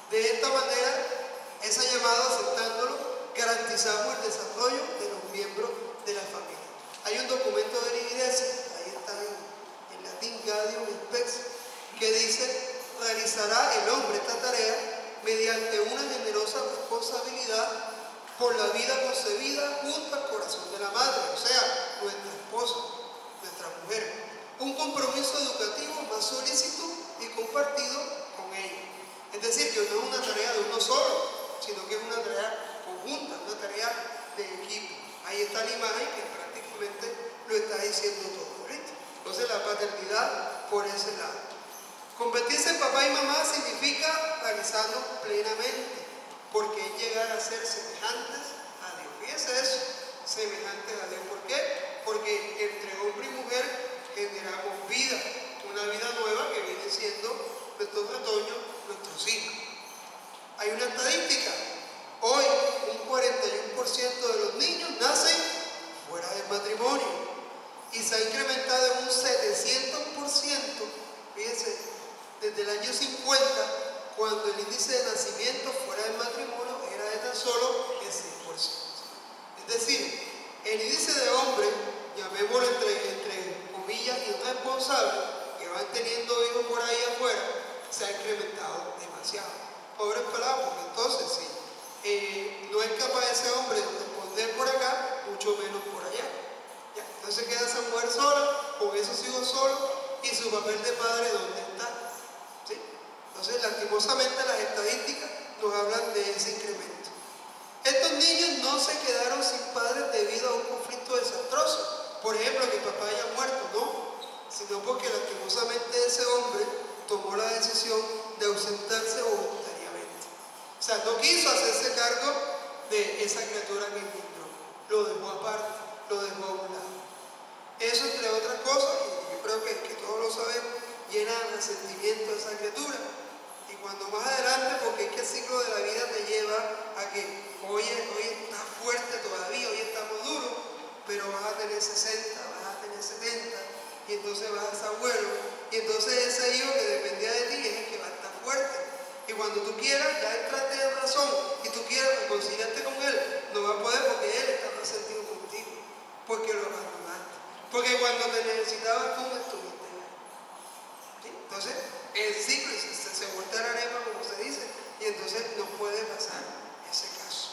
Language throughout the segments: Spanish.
De esta manera, ese llamado aceptándolo, garantizamos el desarrollo de los miembros de la familia. Hay un documento de la iglesia, ahí está en latín, Gaudium et Spes, que dice: realizará el hombre esta tarea mediante una generosa responsabilidad por la vida concebida junto al corazón de la madre, o sea, nuestra esposa, nuestra mujer. Un compromiso educativo más solícito y compartido con ella. Es decir, que no es una tarea de uno solo, sino que es una tarea conjunta, una tarea de equipo. Ahí está la imagen que prácticamente lo está diciendo todo, ¿viste? Entonces la paternidad por ese lado. Convertirse en papá y mamá significa realizarnos plenamente, porque es llegar a ser semejantes a Dios. Fíjense eso, semejantes a Dios. ¿Por qué? Porque entre hombre y mujer generamos vida, una vida nueva que viene siendo nuestros retoños, nuestros hijos. Hay una estadística: hoy un 41% de los niños nacen fuera del matrimonio y se ha incrementado en un 700%, fíjense, desde el año 50, cuando el índice de nacimiento fuera del matrimonio era de tan solo el 6%. Es decir, el índice de hombres, llamémoslo entre comillas irresponsables, que van teniendo hijos por ahí afuera, se ha incrementado demasiado. Pobres pelados, porque entonces sí, no es capaz ese hombre de responder por acá, mucho menos por allá. Ya, entonces queda esa mujer sola, con esos hijos solos, y su papel de padre, ¿dónde está? ¿Sí? Entonces, lastimosamente, las estadísticas nos hablan de ese incremento. Estos niños no se quedaron sin padres debido a un conflicto desastroso, por ejemplo, que papá haya muerto, no, sino porque lastimosamente ese hombre tomó la decisión de ausentarse voluntariamente. O sea, no quiso hacerse cargo de esa criatura que encontró, lo dejó aparte, lo dejó a un lado. Eso, entre otras cosas, y yo creo que todos lo sabemos, llena de resentimiento a esa criatura. Y cuando más adelante, porque es que el ciclo de la vida te lleva a que hoy estás fuerte todavía, hoy estamos duros, pero vas a tener 60, vas a tener 70, y entonces vas a ser abuelo, y entonces ese hijo que dependía de ti es el que va a estar fuerte. Y cuando tú quieras, ya entraste en razón, y tú quieras reconciliarte con él, no va a poder, porque él está resentido contigo, porque lo abandonaste, porque cuando te necesitaba tú no estuviste. ¿Sí? Entonces, el ciclo se vuelve a la arepa, como se dice, y entonces no puede pasar ese caso.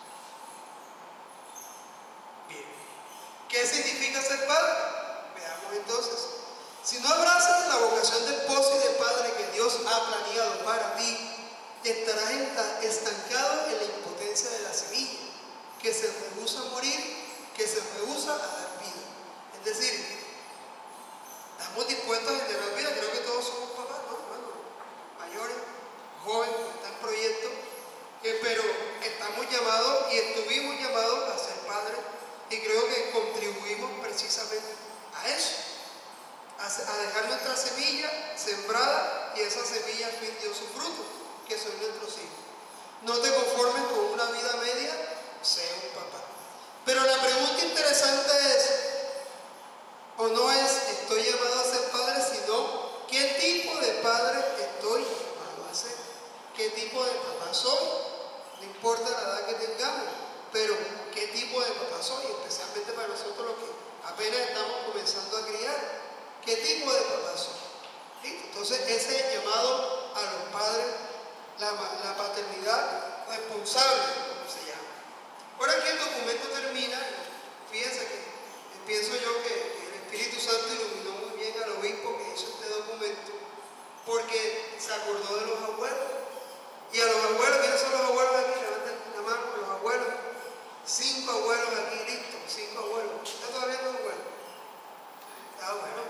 Bien, ¿qué significa ser padre? Veamos entonces. Si no abrazas la vocación de esposo y de padre que Dios ha planeado para ti, estarás estancado en la impotencia de la semilla, que se rehúsa a morir, que se rehúsa a dar vida. Es decir, estamos dispuestos a generar vida. Creo que todos somos papás, ¿no? Bueno, mayores, jóvenes, están en proyectos, pero estamos llamados y estuvimos llamados a ser padres, y creo que contribuimos precisamente a eso, a dejar nuestra semilla sembrada, y esa semilla al fin dio su fruto, que son nuestros hijos. No te conformes con una vida media, sé un papá. Pero la pregunta interesante es, o no es estoy llamado a ser padre, sino qué tipo de padre estoy llamado a ser, qué tipo de papá soy. No importa la edad que tengamos, pero qué tipo de papá soy, especialmente para nosotros los que apenas estamos comenzando a criar. ¿Qué tipo de papá soy? ¿Listo? Entonces ese es llamado a los padres, la paternidad responsable, como se llama. Ahora aquí el documento termina. Fíjense que pienso yo que el Espíritu Santo iluminó muy bien al obispo que hizo este documento, porque se acordó de los abuelos. Y a los abuelos, ¿quiénes son los abuelos aquí? Levanten la mano, los abuelos. 5 abuelos aquí, listo, 5 abuelos. ¿Está todavía no abuelos? Ah, bueno,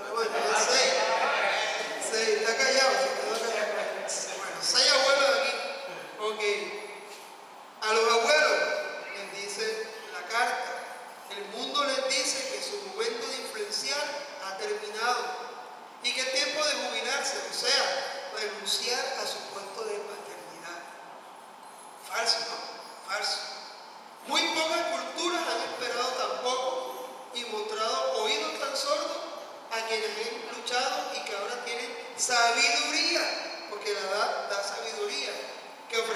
6. Está callado, se quedó callado. Bueno, 6 abuelos aquí. Ok. A los abuelos les dice la carta. El mundo les dice que su momento de influenciar ha terminado y que es tiempo de jubilarse, o sea, renunciar a su puesto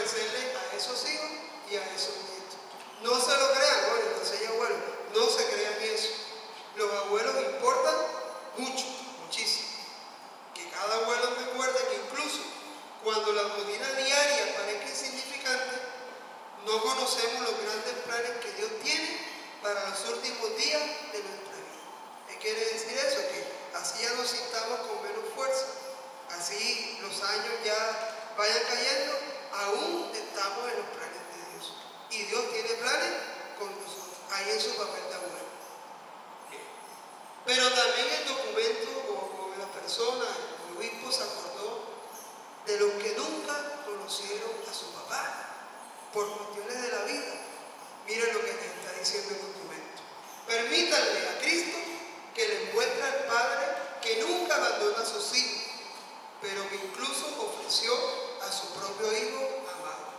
ofrecerle a esos hijos y a esos nietos. No se lo crean, bueno, entonces ya abuelos, no se crean eso. Los abuelos importan mucho, muchísimo. Que cada abuelo recuerde que incluso cuando la rutina diaria parezca insignificante, no conocemos los grandes planes que Dios tiene para los últimos días de nuestra vida. ¿Qué quiere decir eso? Que así ya nos sintamos con menos fuerza, así los años ya vayan cayendo, aún estamos en los planes de Dios. Y Dios tiene planes con nosotros, ahí en su papel de abuelo. Pero también el documento o la persona, el obispo se acordó de los que nunca conocieron a su papá por cuestiones de la vida. Miren lo que les está diciendo el documento. Permítanle a Cristo que les muestre al Padre que nunca abandona a sus hijos, pero que incluso ofreció a su propio Hijo amado.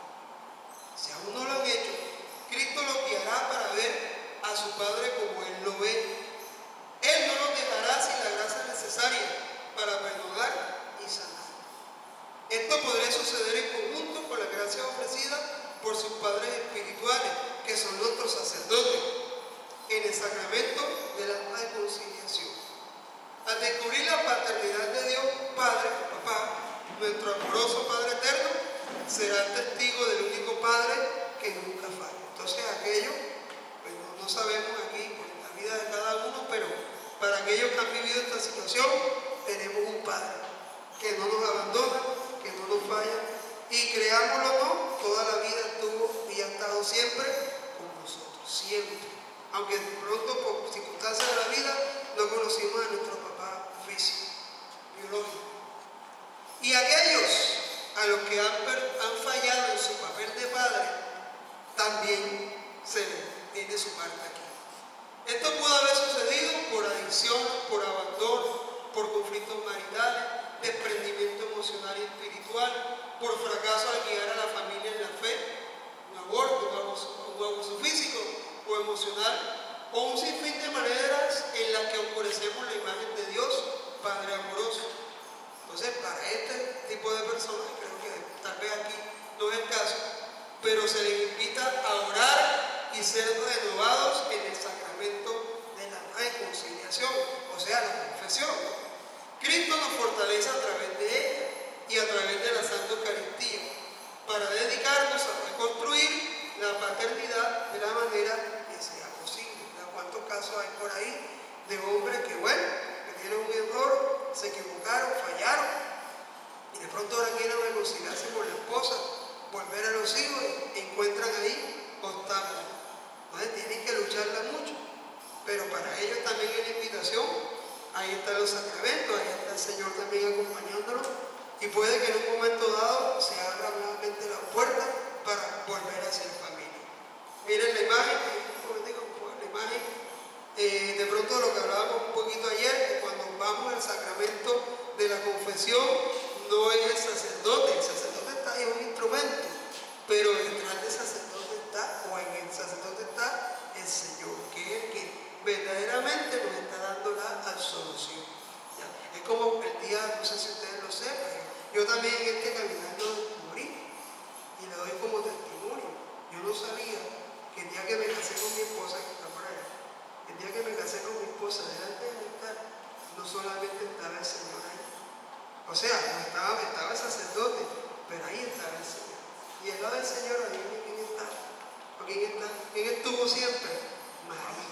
Si aún no lo han hecho, Cristo los guiará para ver a su Padre como Él lo ve. Él no los dejará sin la gracia necesaria para perdonar y sanar. Esto podría suceder en conjunto con la gracia ofrecida por sus padres espirituales, que son nuestros sacerdotes, en el sacramento de la reconciliación. Al descubrir la paternidad de Dios Padre, papá, nuestro amoroso Padre eterno, será testigo del único Padre que nunca falla. Entonces aquellos, pues no sabemos aquí por la vida de cada uno, pero para aquellos que han vivido esta situación, tenemos un Padre que no nos abandona, que no nos falla, y creámoslo o no, toda la vida estuvo y ha estado siempre con nosotros, siempre. Aunque de pronto por circunstancias de la vida no conocimos a nuestro papá físico, biológico. Y aquellos a los que han fallado en su papel de padre, también se les tiene su parte aquí. Esto pudo haber sucedido por adicción, por abandono, por conflictos maritales, desprendimiento emocional y espiritual, por fracaso al guiar a la familia en la fe, un aborto, un abuso físico o emocional, o un sinfín de maneras en las que oscurecemos la imagen de Dios, Padre amoroso. Entonces, para este tipo de personas, creo que tal vez aquí no es el caso, pero se les invita a orar y ser renovados en el sacramento de la reconciliación, o sea, la confesión. Cristo nos fortalece a través de ella y a través de la Santa Eucaristía para dedicarnos a reconstruir la paternidad de la manera que sea posible. ¿Cuántos casos hay por ahí de hombres que, bueno, que tienen un error, se equivocaron, fallaron y de pronto ahora quieren reconciliarse con la esposa, volver a los hijos y encuentran ahí obstáculos? Entonces tienen que lucharla mucho, pero para ellos también es la invitación. Ahí están los sacramentos, ahí está el Señor también acompañándonos, y puede que en un momento dado se abra nuevamente la puerta para volver a ser familia. Miren la imagen, de pronto lo que hablábamos un poquito ayer, que cuando vamos al sacramento de la confesión no es el sacerdote está ahí, es un instrumento, pero detrás del sacerdote está, o en el sacerdote está el Señor, que es el que verdaderamente nos está dando la absolución. ¿Ya? Es como el día, no sé si ustedes lo sepan, yo también en este caminando morí y le doy como testimonio. Yo no sabía que el día que me casé con mi esposa, que está por allá, el día que me casé con mi esposa, delante del altar, no solamente estaba el Señor ahí, o sea, no estaba el sacerdote, pero ahí estaba el Señor. Y al lado del Señor, ahí ¿quién está? ¿O quién está? ¿Quién estuvo siempre? María.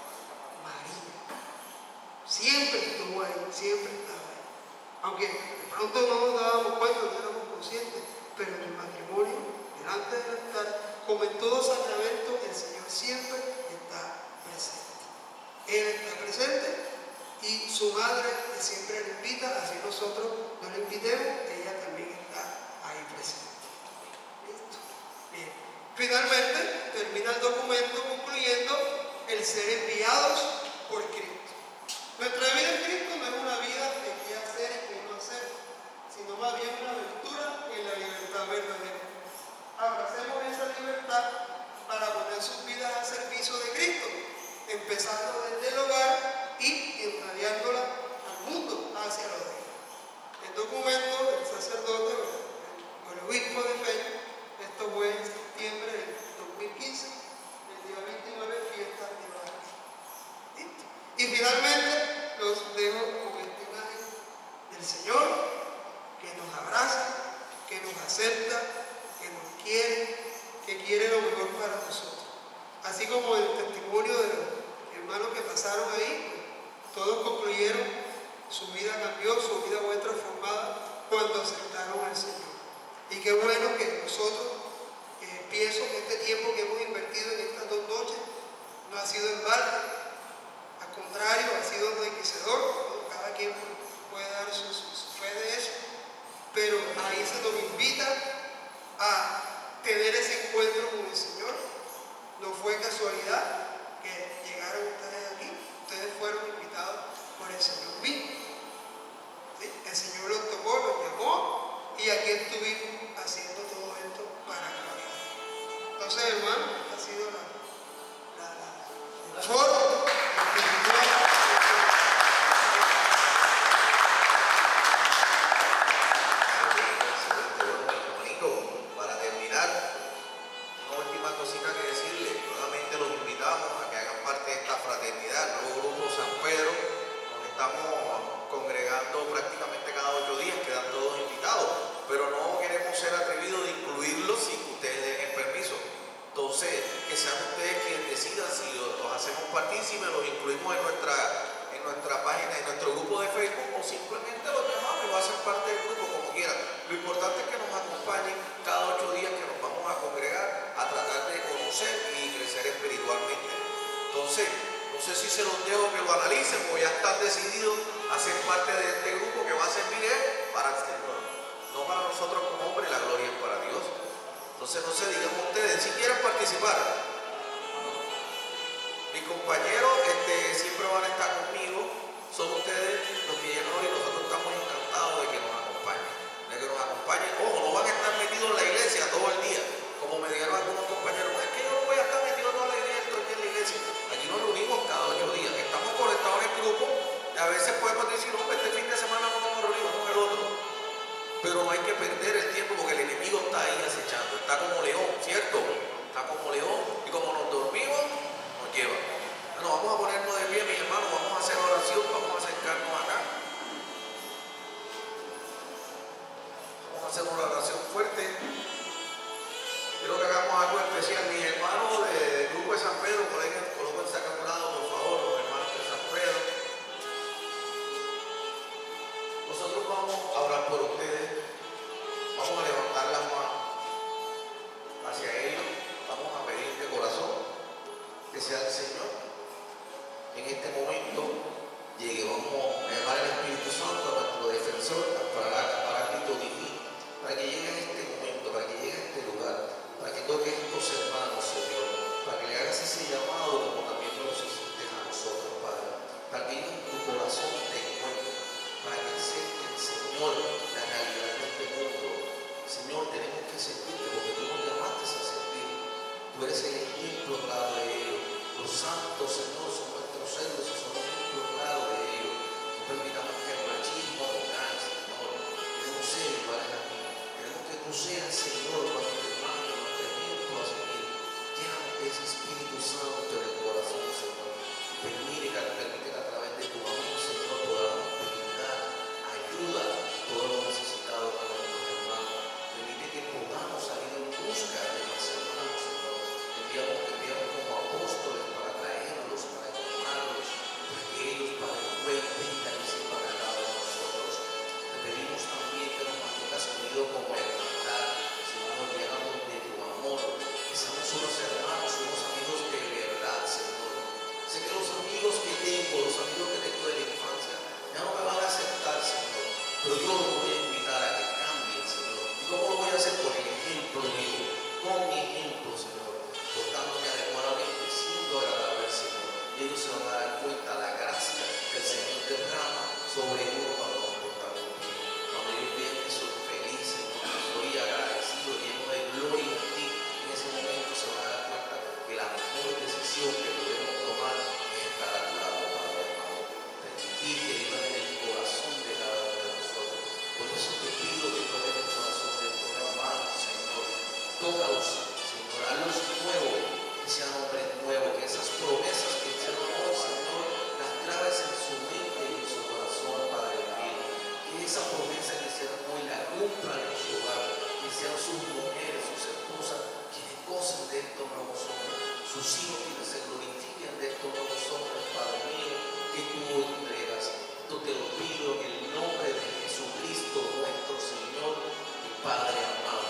Siempre estuvo ahí, siempre estaba ahí. Aunque de pronto no nos dábamos cuenta, no éramos conscientes, pero en el matrimonio, delante del altar, como en todo sacramento, el Señor siempre está presente. Él está presente y su madre, que siempre le invita, así nosotros no le invitemos, ella también está ahí presente. ¿Listo? Bien. Finalmente, termina el documento concluyendo el ser enviados por Cristo. Nuestra vida en Cristo no es una vida de qué hacer y qué no hacer, sino más bien una aventura en la libertad verdadera. Abracemos esa libertad para poner sus vidas al servicio de Cristo, empezando desde el hogar y irradiándola al mundo hacia los demás. El documento del sacerdote o el obispo de fe acepta, que nos quiere, que quiere lo mejor para nosotros. Así como el testimonio de los hermanos que pasaron ahí, todos concluyeron, su vida cambió, su vida fue transformada cuando aceptaron al Señor. Y qué bueno que nosotros, pienso que este tiempo que hemos invertido en estas 2 noches no ha sido en balde, al contrario, ha sido enriquecedor, ¿no? Cada quien puede dar su fe de eso, pero ahí se nos invita a tener ese encuentro con el Señor. No fue casualidad que llegaron ustedes aquí, ustedes fueron invitados por el Señor mismo. ¿Sí? El Señor los tocó, los llamó y aquí estuvimos haciendo todo esto para gloria. Entonces, hermano, esta ha sido la forma espiritual. Para terminar, una última cosita que decirle. Nuevamente los invitamos a que hagan parte de esta fraternidad, nuevo grupo San Pedro. Nos estamos congregando prácticamente cada 8 días, quedan todos invitados, pero no queremos ser atrevidos de incluirlos sin que ustedes den el permiso. Entonces, que sean ustedes quienes decidan si los hacemos partícipes, los incluimos en nuestra página, en nuestro grupo de Facebook, o simplemente los llamamos y lo hacen parte del grupo, como quieran. Lo importante es que nos acompañen cada 8 días que nos vamos a congregar a tratar de conocer y crecer espiritualmente. Entonces, no sé si se los dejo que lo analicen o ya están decididos a ser parte de este grupo que va a servir para el Señor, no para nosotros como hombres, la gloria es para Dios. Entonces, no sé, digan ustedes si quieren participar. Mis compañeros siempre van a estar conmigo, son ustedes los que llegan hoy, nosotros estamos encantados de que nos acompañen, Ojo, no van a estar metidos en la iglesia todo el día, como me dijeron algunos compañeros, es que yo no voy a estar metido toda la iglesia, todo el día en la iglesia. Aquí nos reunimos cada 8 días, estamos conectados en el grupo, y a veces podemos decir, hombre, este fin de semana no nos reunimos, vamos el otro. Pero no hay que perder el tiempo porque el enemigo está ahí acechando, está como león, ¿cierto? Está como león, y como nos dormimos, nos lleva. Bueno, vamos a ponernos de pie, mis hermanos, vamos a hacer oración, vamos a acercarnos acá. Vamos a hacer una oración fuerte. Quiero que hagamos algo especial. Mis hermanos del grupo de San Pedro, colóquense acá a un lado, por favor, los hermanos de San Pedro. Nosotros vamos a orar por ustedes. Vamos a levantar las manos hacia ellos. Vamos a pedir de corazón que sea el Señor en este momento llegue. Vamos a llamar al Espíritu Santo, a nuestro defensor, para Cristo divino, para que llegue en este momento, para que llegue a este lugar, para que toque a estos hermanos, Señor, para que le hagas ese llamado como también nos hiciste a nosotros, Padre, para que en tu corazón te encuentre, para que acepten, Señor, la realidad de este mundo. Señor, tenemos que sentirte porque tú nos llamaste a sentir. Tú eres el ejemplo claro de ellos. Los santos, Señor, son nuestros héroes y son el ejemplo claro de ellos. No permitamos que el machismo nos gane, Señor. Queremos ser iguales a ti. Queremos que tú seas, Señor, nuestro hermano, nuestro ejemplo a seguir. Llénanos de ese Espíritu Santo en el corazón, Señor. Permite que a través de tu amor, Señor, podamos brindar ayuda a todos los necesitados de nuestros hermanos. Permite que podamos salir en busca de más hermanos, Señor. Te enviamos como apóstoles para traerlos, para llamarlos, para que ellos, Padre, vengan y sepan a cada uno de nosotros. Te pedimos también que nos mantengas unidos como hermandad, Señor, llenamos de tu amor, que seamos unos hermanos, unos amigos de verdad, Señor. Sé que los amigos que tengo de la infancia, ya no me van a aceptar, Señor, pero yo los voy a invitar a que cambien, Señor. ¿Y cómo lo voy a hacer? Por el ejemplo mío, con mi ejemplo, Señor, portándome adecuadamente, siendo agradable, Señor. Y ellos se van a dar cuenta de la gracia que el Señor derrama sobre uno cuando nos portamos bien. Cuando ellos vean que soy feliz, Señor, soy agradecido, lleno de gloria en ti, en ese momento se van a dar cuenta que la mejor decisión que podemos tomar es estar a tu lado, Padre amado. Permitir que vivan en el corazón de cada uno de nosotros. Por eso te pido que toques el corazón de estos hermanos, Señor. Tócalos, Señor, hazlos nuevos, que sean hombres nuevos, que esas promesas que hicieron hoy, Señor, las grabes en su mente y en su corazón, Padre mío. Que esa promesa que hicieron hoy la cumplan en su hogar, que sean sus mujeres, sus esposas, quienes gocen de estos nuevos hombres, sus hijos quienes se glorifiquen de estos nuevos hombres, Padre mío, que tú entregas. Esto te lo pido en el nombre de Jesucristo, nuestro Señor y Padre amado.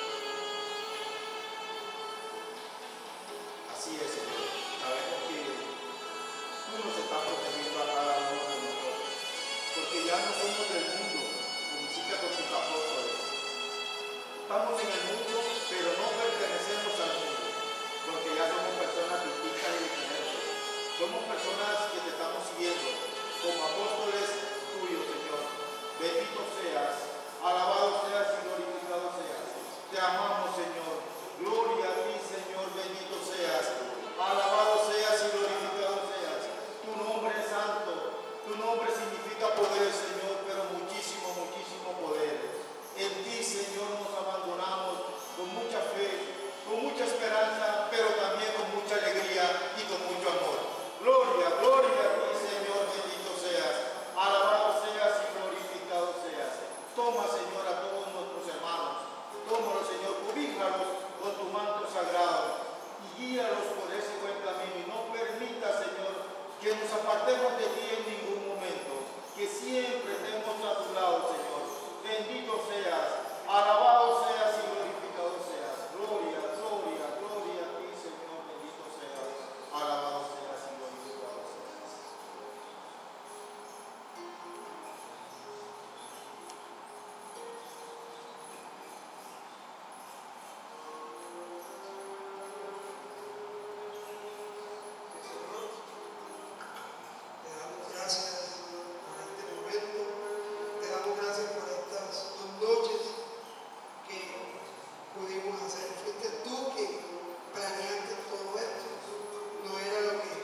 Así es, Señor. Sabemos que tú nos estás protegiendo a cada uno de nosotros, porque ya no somos del mundo, como hiciste con tus apóstoles. Estamos en el mundo, pero no pertenecemos al mundo, porque ya somos personas distintas y diferentes. Somos personas que te estamos siguiendo, como apóstoles tuyos, Señor. Bendito seas, alabado seas y glorificado seas. Te amamos, Señor. Gloria a ti, Señor, bendito seas. Alabado seas y glorificado seas. Tu nombre es santo. Tu nombre significa poder, Señor, pero muchísimo, muchísimo poder. En ti, Señor, nos abandonamos con mucha fe, con mucha esperanza, pero también con mucha alegría y con mucho amor. Gloria, gloria a ti, Señor, bendito seas. Alabado seas y glorificado seas. Toma, Señor, a todos nuestros hermanos. Tómalos, Señor, cubíjalos con tu manto sagrado y guíalos por ese buen camino. Y no permita, Señor, que nos apartemos de ti en ningún momento. Que siempre estemos a tu lado, Señor. Bendito seas, alabado seas y glorificado seas. Gloria, gloria, gloria a ti, Señor, bendito seas. Alabado seas y glorificado seas. Te damos gracias por este momento, te damos gracias por estas 2 noches que pudimos hacer. Fuiste tú que planeaste todo esto, no era lo que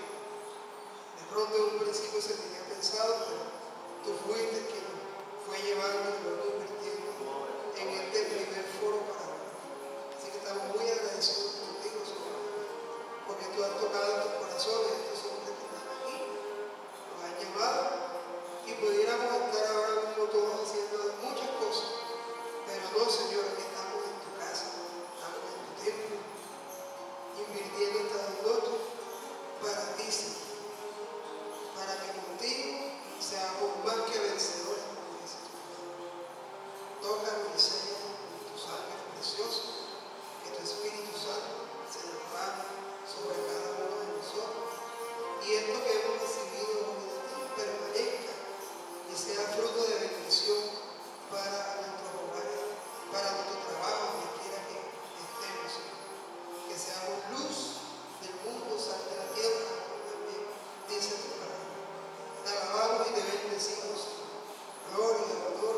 de pronto en un principio se tenía pensado, pero tú fuiste quien nos fue llevando y nos convirtiendo en este primer foro para hoy. Así que estamos muy agradecidos contigo, Señor, porque tú has tocado tus corazones, estos hombres que están aquí, nos han llamado y pudiéramos estar ahora mismo todos haciendo muchas cosas, pero no, Señor, aquí estamos en tu casa, estamos en tu templo, invirtiendo estas 2 noches para ti, Señor, para que contigo seamos más que vencedores, como dice tu palabra. Tócanos y séllanos con tu sangre preciosa, que tu Espíritu Santo se derrame sobre cada uno de nosotros. Y esto que hemos recibido hoy de ti permanezca y sea fruto de bendición para nuestros hogares, para nuestro trabajo, donde quiera que estemos, Señor. Que seamos luz del mundo, sal de la tierra, también dice tu palabra. Te alabamos y te bendecimos, Señor. Gloria, honor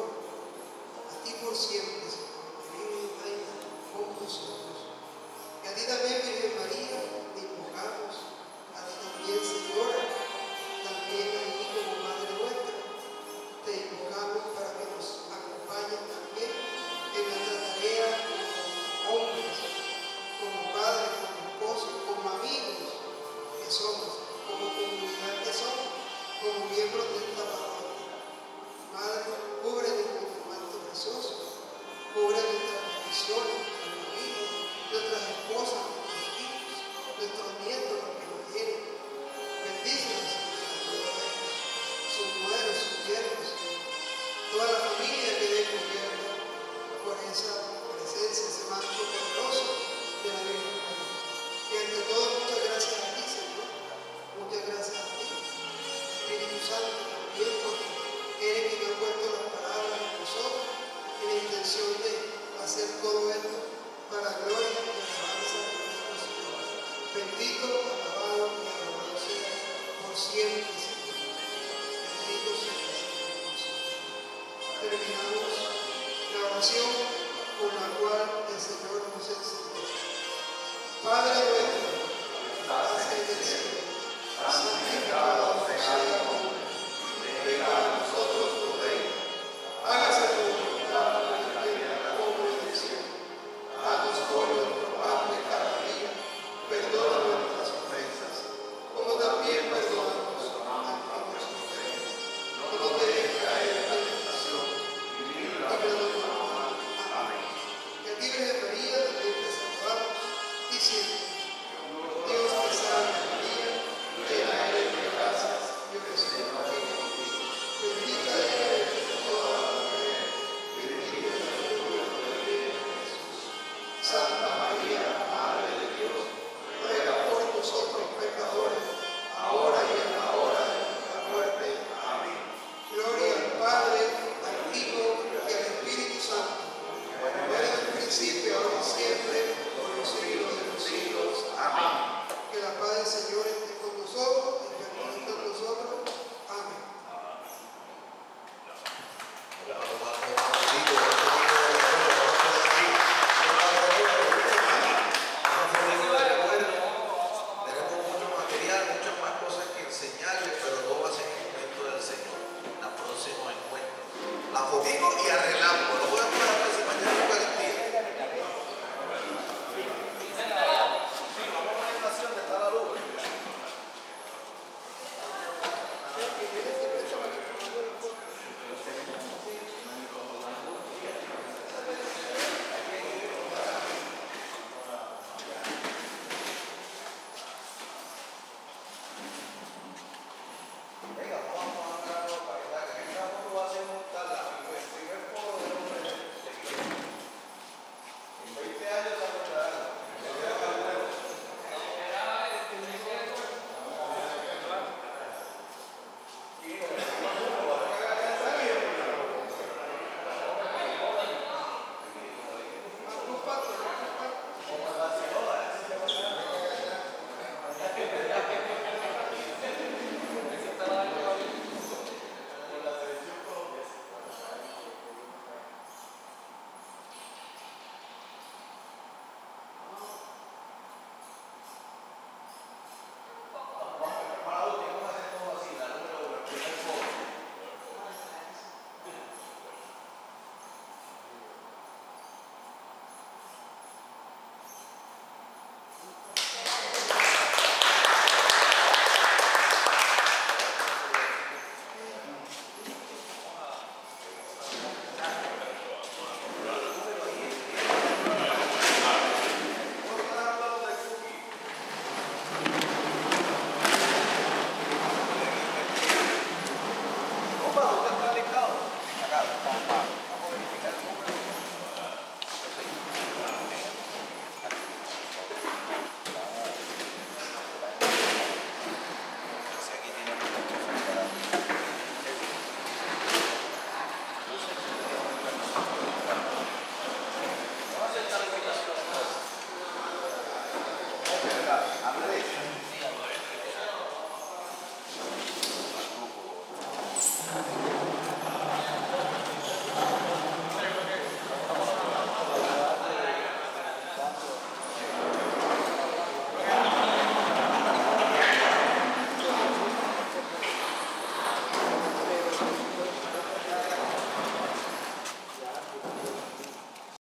a ti por siempre, Señor, que vive y reina con nosotros. Y a ti también, Virgen María, te invocamos, a ti también, Señora, también ahí como Madre nuestra, te invocamos para que nos acompañes también en nuestra tarea como hombres, como padres, como esposos, como amigos que somos, como comunidad que somos, como miembros de esta parroquia. Madre, cúbrenos con tu manto precioso, cubre nuestras bendiciones, nuestras familias, nuestras esposas, nuestros hijos, nuestros nietos, los que nos tienen. Bendícenos, Señor, a todos ellos, sus nueros, sus yernos, toda la familia que dé cubierta por esa presencia, ese manto poderoso de la Virgen María. Y ante todo, muchas gracias a ti, Señor. Muchas gracias a ti, Espíritu Santo, también porque eres quien ha puesto las palabras en nosotros y la intención de hacer todo esto para gloria y alabanza de nuestro Señor. Bendito, alabado y alabado sea por siempre, Señor. Bendito sea, Señor, por siempre. Terminamos la oración con la cual el Señor nos enseñó. Padre nuestro, que estás en el cielo, santificado sea tu nombre. Venga a nosotros tu reino. Hágase tu voluntad en la tierra como en el cielo. Danos hoy nuestro pan de cada día. Perdona nuestras ofensas, como también perdonamos a los que nos ofenden. No nos dejes caer en la tentación y líbranos del mal. Amén. Que Santa